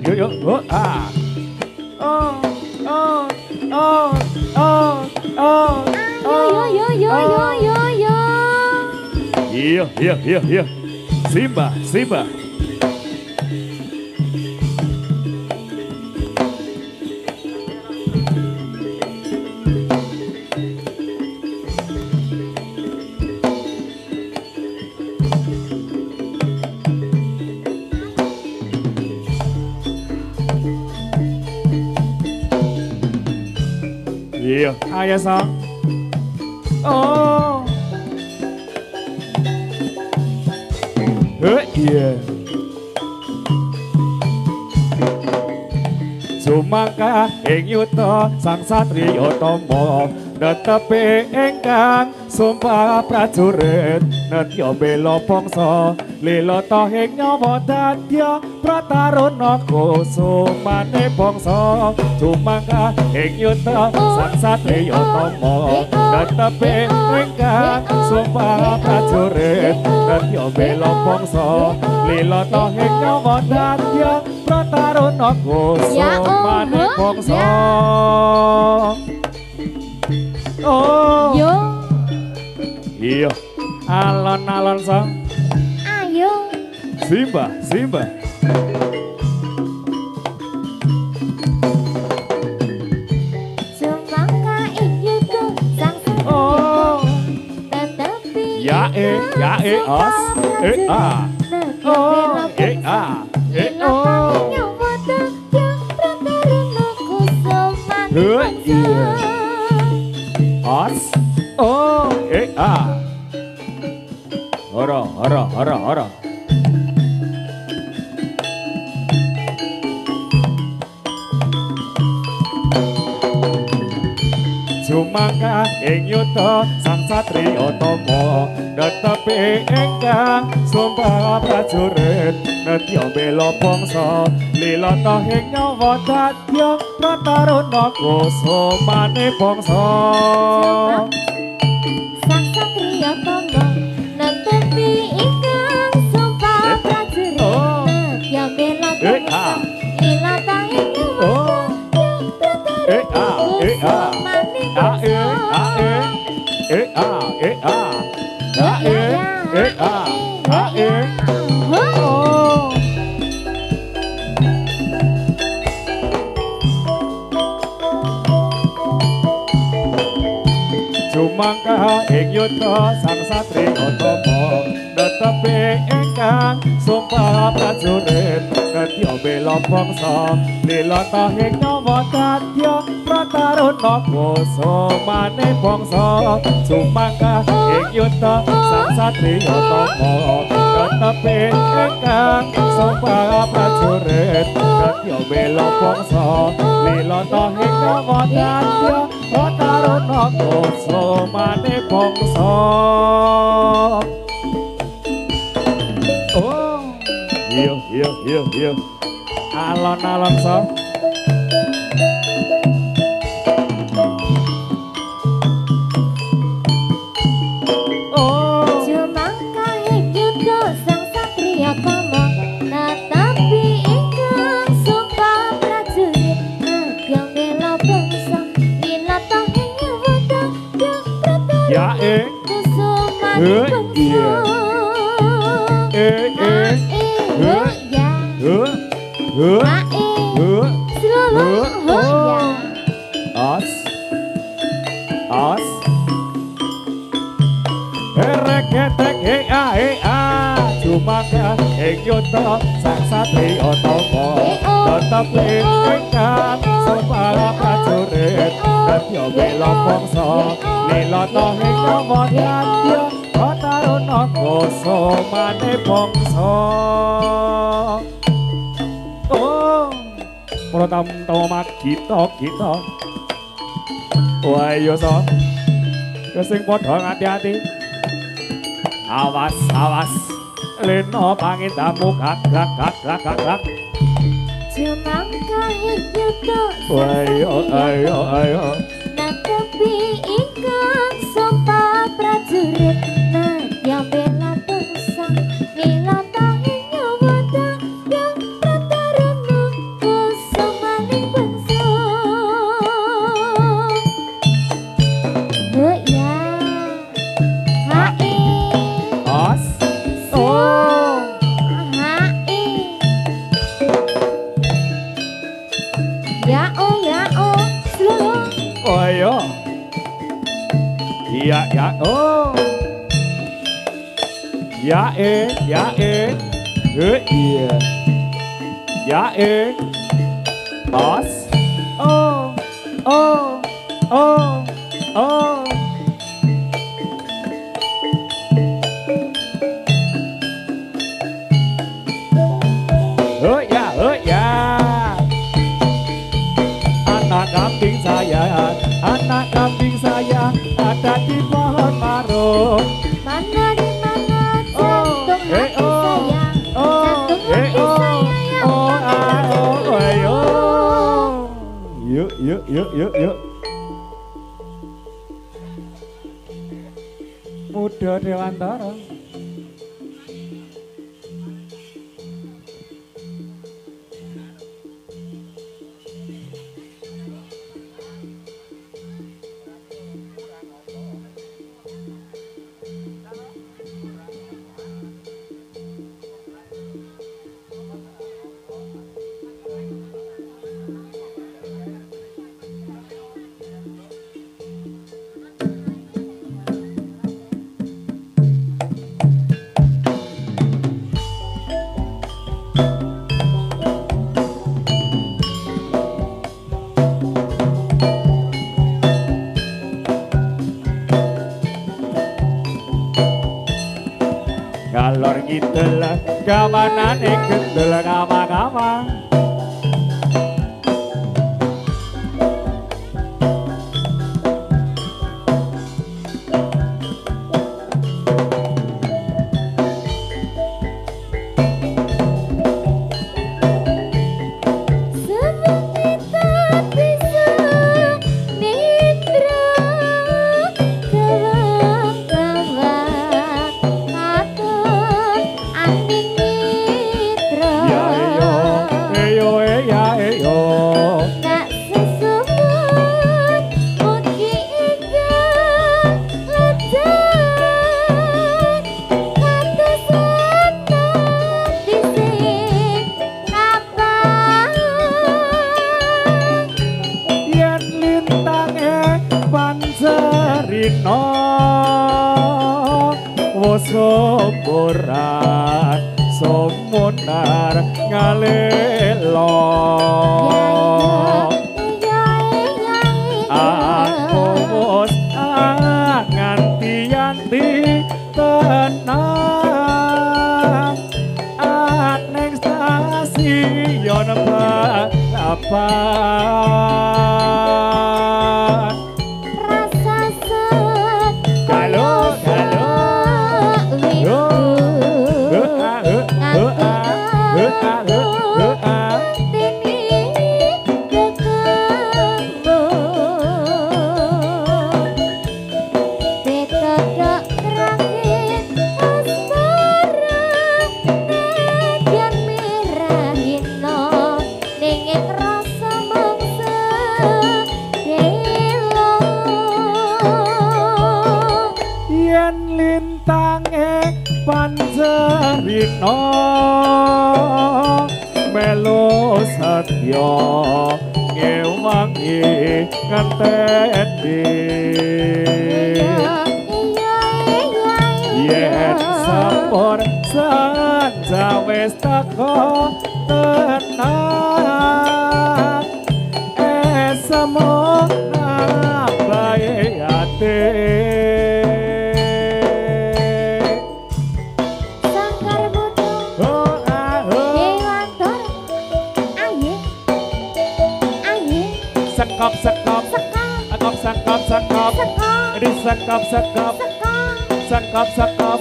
Yuk yuk. Oh ah. Oh oh oh oh oh. Yo yo yo yo yo yo. Iya iya iya iya. Simba Simba. Iya, ayo sang. Oh. Iya. Sumangka ing yuta sang satriya tama netepi ingkang sumpah prajurit netya bela bangsa lilata ing nyawa dadya prataruna kusumane bangsa. Sumangka ing yuta sang satriya tama netepi ingkang sumpah prajurit netya bela bangsa lilata ing nyawa dadya prataruna kusumane bangsa. Oh. Yo. Iya. Alon-alon sang. Ayo. Simba, Simba. Sumangka ing yuta sang satriya Oh. tetapi Ya os. A. Oh. A. Oh. Iya. Os. Oh. A. Ora. Sumangka ing yuta sang satriya tama netepi ingkang sumpah prajurit netya bela bangsa lilata ing nyawa dadya prataruna kusumane bangsa. Sang satriya tama netepi ingkang sumpah prajurit netya bela bangsa lilata ing nyawa dadya kusumane Sumangka ing yuta sang satriya tama netepi ingkang sumpah prajurit netya bela bangsa lilata ing nyawa dadya prataruna kusumane bangsa. Sumangka ing yuta sang satriya tama netepi ingkang sumpah prajurit netya bela bangsa lilata ing nyawa dadya prataruna kusumane bangsa. Oh, iya. Alon-alon sang. Oh. Sumangka ing yuta sang satriya tama netepi ingkang sumpah prajurit netya bela bangsa lilata ing nyawa dadya Ya prataruna kusumane bangsa. Os. Reketek Sumangka ing yuta sang satriya tama netepi ingkang sumpah prajurit netya bela bangsa lilata ing nyawa dadya prataruna kusumane bangsa. Oh, pratamtama kita. Wah iya so. Sing padha ngati-ati. Awas. Lena pangindamu gak. Sumangka ing yuta Ayo. netepi ingkang sumpah prajurit netya bela bangsa lilata ing nyawa dadya prataruna ya oh ya iya ya bos oh oh oh oh ya anak kambing saya ada di pohon maro Mana di mana jantung hati sayang, jantung hati sayang yang ayo yuk Muda Dewantara Galor ngidul gamanane gendul kama-kama Soboran somunar ngalelo aku wis nganti-anti tenang aneng stasiun balapan rasa Galo lintange pancerino melo satya ngewangi ngenteni yen sampun sanjawes tako tenang esamo bae ate sekap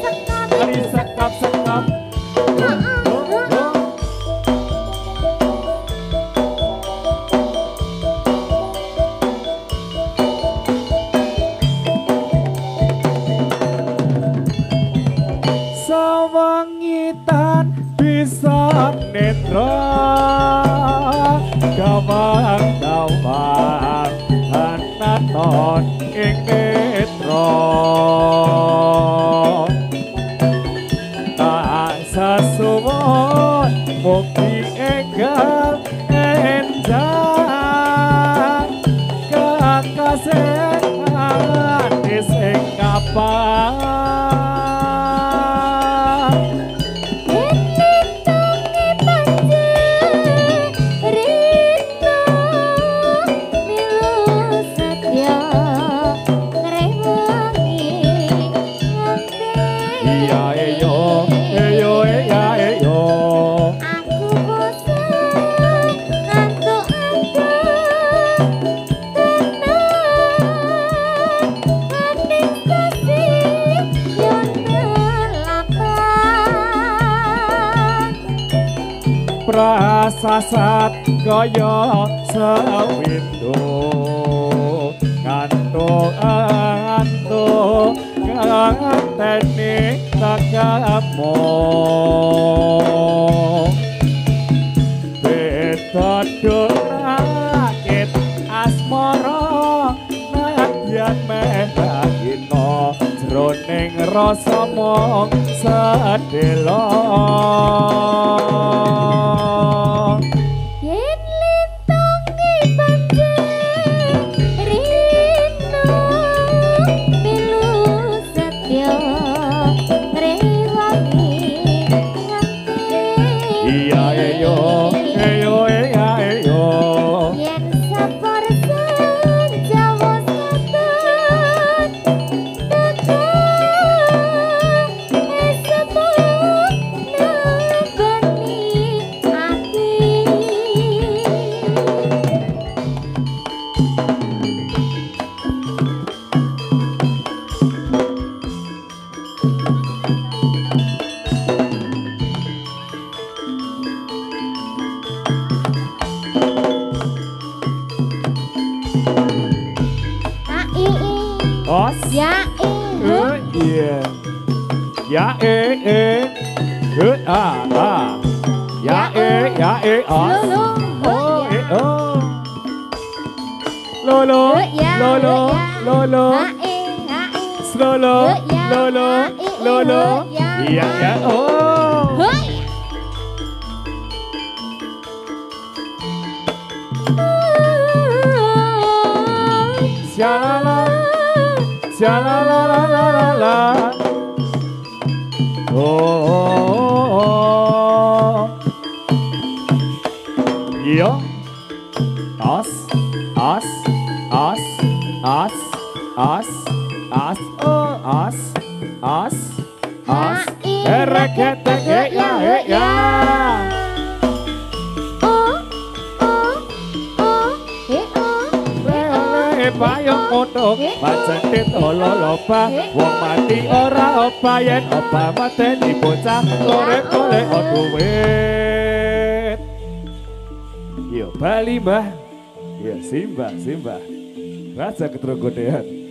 sawangitan bisa netra gawang-gawang anaton ing netra tak sasuwun mugi enggal enjang kakasehan sing sasat kaya sewindu ngantuk nganteni takamu Bedodorake asmara nadyan mehakino jroning rasa mong sedelo yen lintangi panjang rino pilu setyo rewangi nganti iya eyo yen sapar senjawa satan teka esepuk nebani ati os ya iya ya os lolo iya oh Shalala oh yo as rekete ya payung moto pancen loloba wong mati ora opa yen opa mateni bocah golek-golek duit yo Bali mbah yo Simbah Raja Ketrogonian